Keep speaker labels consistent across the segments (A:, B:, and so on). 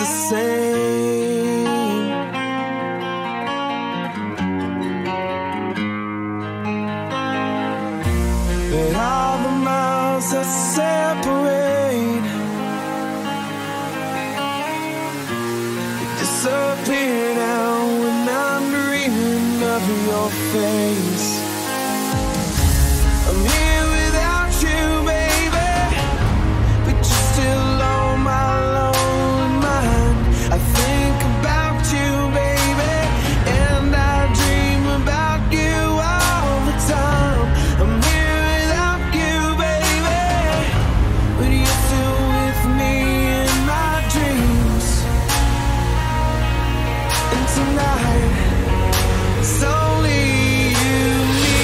A: the same. But all the miles that separate disappear now when I'm dreaming of your face. I'm here without you, baby, but you're still on my lonely mind. I think about you, baby, and I dream about you all the time. I'm here without you, baby, but you're still with me in my dreams. And tonight it's only you and me.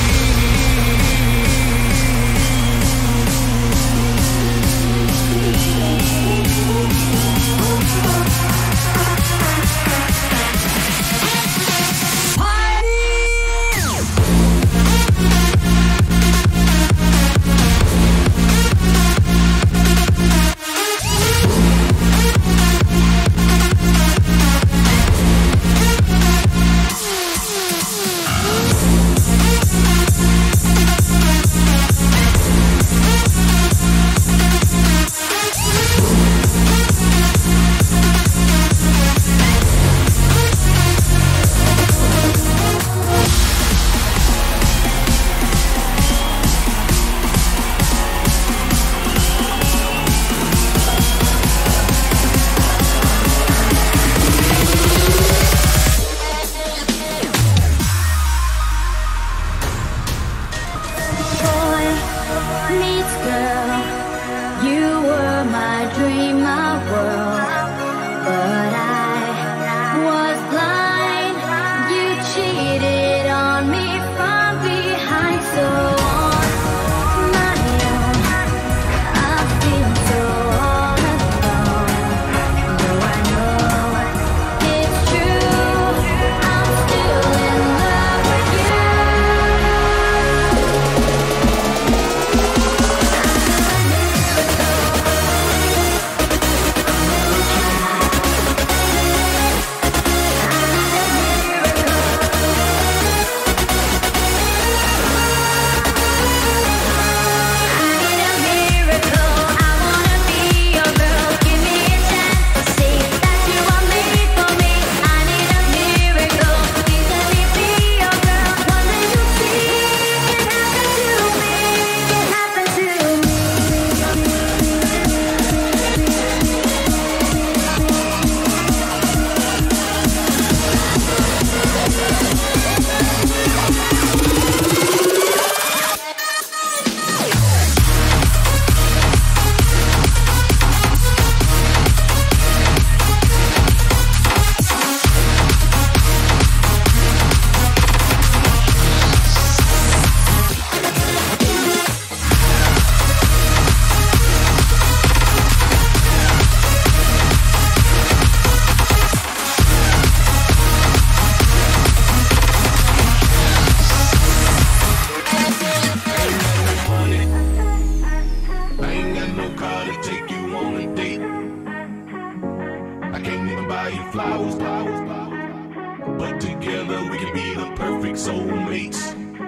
B: But together we can be the perfect soulmates.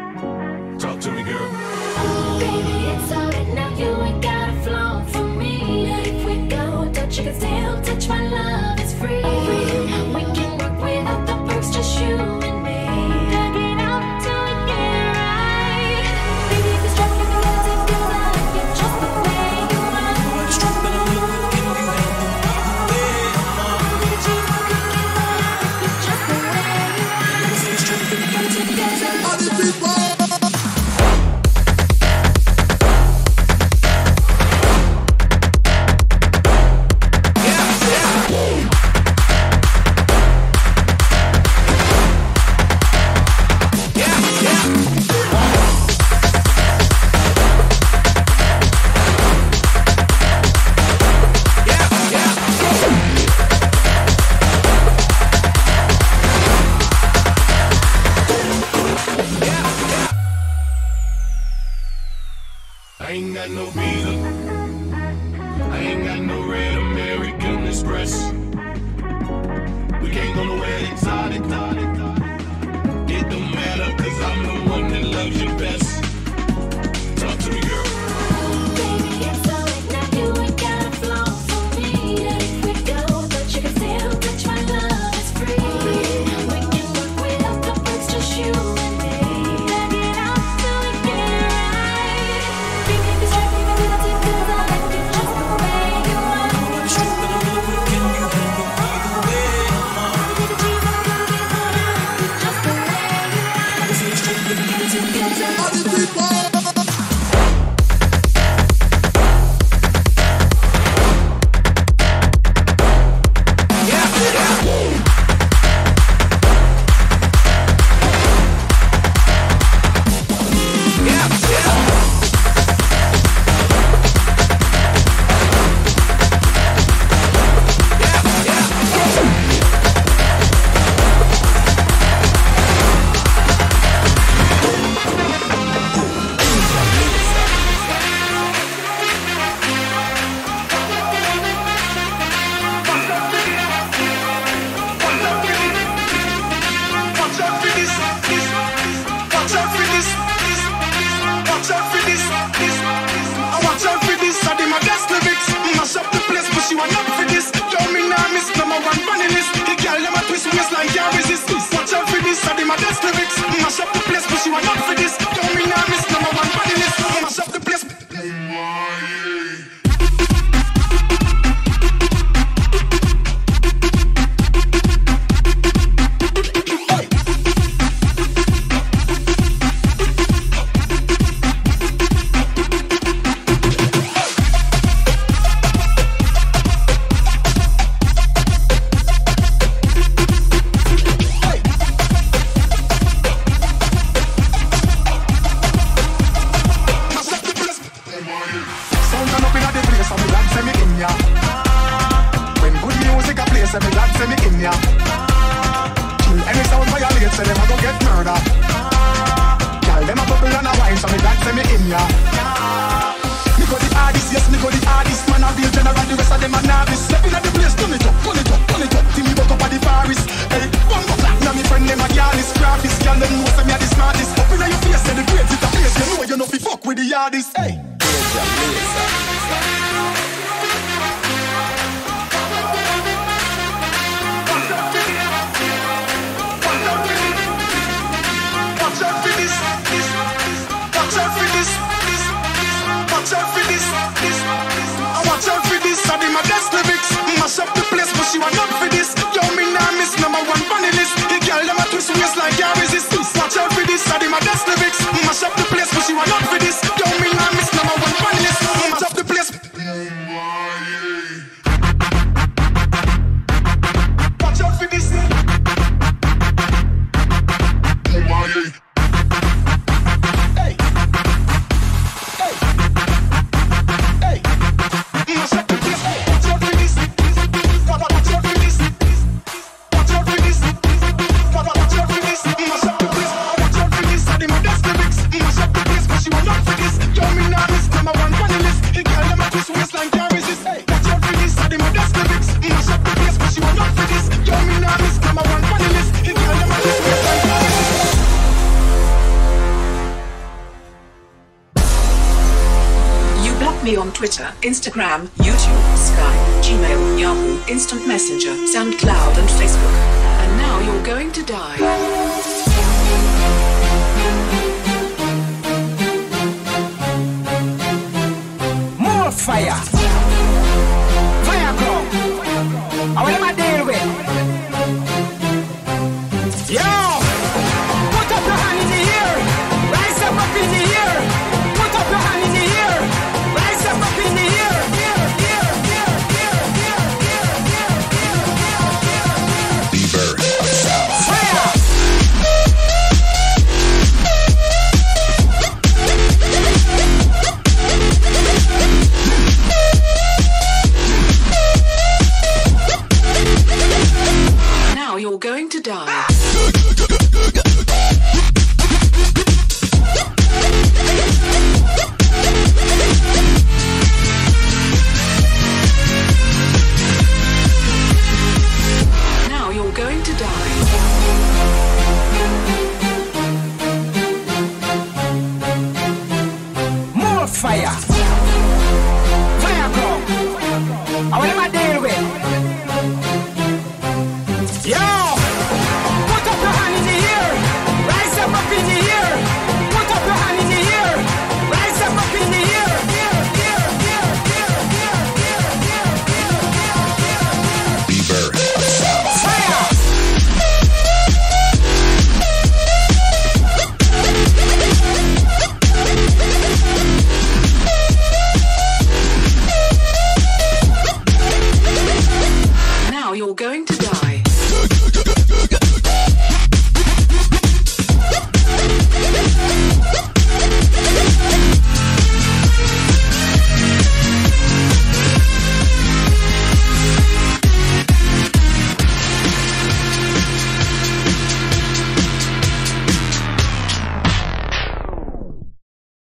B: Talk to me, girl.
C: Baby, it's alright now, you ain't gotta flow for me. If we go Dutch, you can still touch my love, it's free. We can work without the perks, just you and me. Work it out till we get it right. Baby, if you're struck, I can take you like you just the way you are.
A: Struck that I'm looking, you ain't the way I'm on.
C: Just the way you are.
A: Say it's true, we can come together.
D: All these people.
B: I ain't got no visa, I ain't got no red American Express.
D: say me glad say me in ya. Kill any sound violate, say them a go get murder. Girl, them a bubble and a wine, so me glad say me in ya. Me go the hardest, yes, me go the hardest. Man a real general, the rest of them a novice. Step in at the place, turn it up, turn it up, turn it up. Till me woke up at the Paris. Hey, one go clap, now me friend them a girlies. Graphist, girl, them know say me a the smartest. Up inna your face, say the grades it a place. You know you know fi fuck with the hardest. Hey, watch out for this, watch out for this. Watch out for this, watch out for this. I did my best lyrics, mash up the place, but she want up for this. Yo, me nah miss #1 funny list. The girl them a twist waist like I resist. Watch out for this, I did my best lyrics, mash up the place, but she want up for this. Yo, me nah miss #1 funny list. Mash up the place. Watch out for this.
E: Me on Twitter, Instagram, YouTube, Skype, Gmail, Yahoo, Instant Messenger, SoundCloud and Facebook. And now you're going to die.
F: More fire! Fire come! How am I deal with? Yo! Put up your hand in the air! Rise up in the air! Put up your hand in the air! Rise up in the air!
E: Now you're going to die. Now you're going to die.
F: More fire! Fire come! How am I deal with? Yo! Put up your hand in the air! Rise up in the air! Put up your hand in the air! Rise up in the air! Fire!
E: Now you're going to die.